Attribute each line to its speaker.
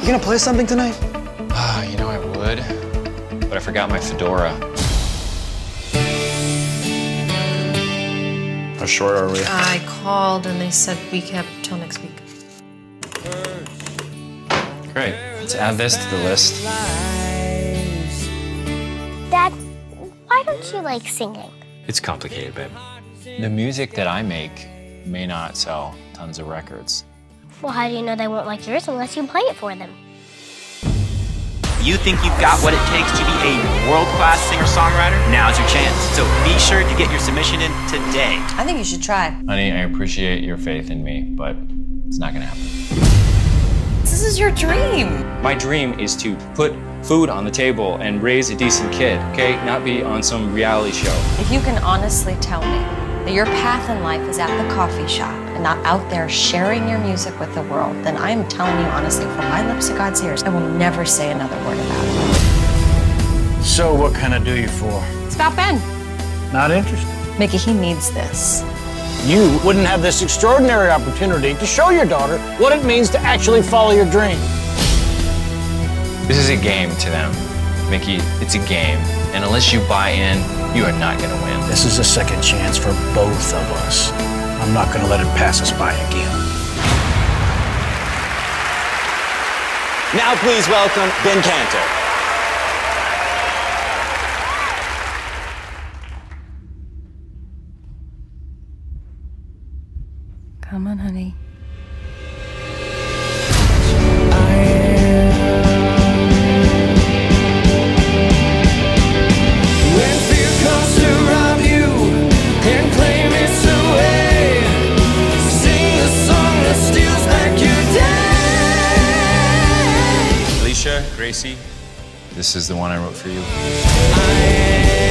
Speaker 1: gonna play something tonight?
Speaker 2: You know I would, but I forgot my fedora.
Speaker 1: How short are we?
Speaker 3: I called and they said we kept till next week.
Speaker 2: Great. Let's add this to the list.
Speaker 4: Dad, why don't you like singing?
Speaker 2: It's complicated, babe. The music that I make may not sell tons of records.
Speaker 4: Well, how do you know they won't like yours unless you play it for them?
Speaker 5: You think you've got what it takes to be a world-class singer-songwriter? Now's your chance. So be sure to get your submission in today.
Speaker 6: I think you should try.
Speaker 2: Honey, I appreciate your faith in me, but it's not gonna happen.
Speaker 6: This is your dream.
Speaker 2: My dream is to put food on the table and raise a decent kid, okay? Not be on some reality show.
Speaker 6: If you can honestly tell me that your path in life is at the coffee shop and not out there sharing your music with the world, then I am telling you honestly, from my lips to God's ears, I will never say another word about it.
Speaker 1: So what can I do you for?
Speaker 6: It's about Ben.
Speaker 1: Not interested.
Speaker 6: Mickey, he needs this.
Speaker 1: You wouldn't have this extraordinary opportunity to show your daughter what it means to actually follow your dream.
Speaker 2: This is a game to them. Mickey, it's a game. And unless you buy in, you are not gonna win.
Speaker 1: This is a second chance for both of us. I'm not gonna let it pass us by again.
Speaker 5: Now please welcome Ben Cantor.
Speaker 6: Come on, honey.
Speaker 2: Gracie, this is the one I wrote for you.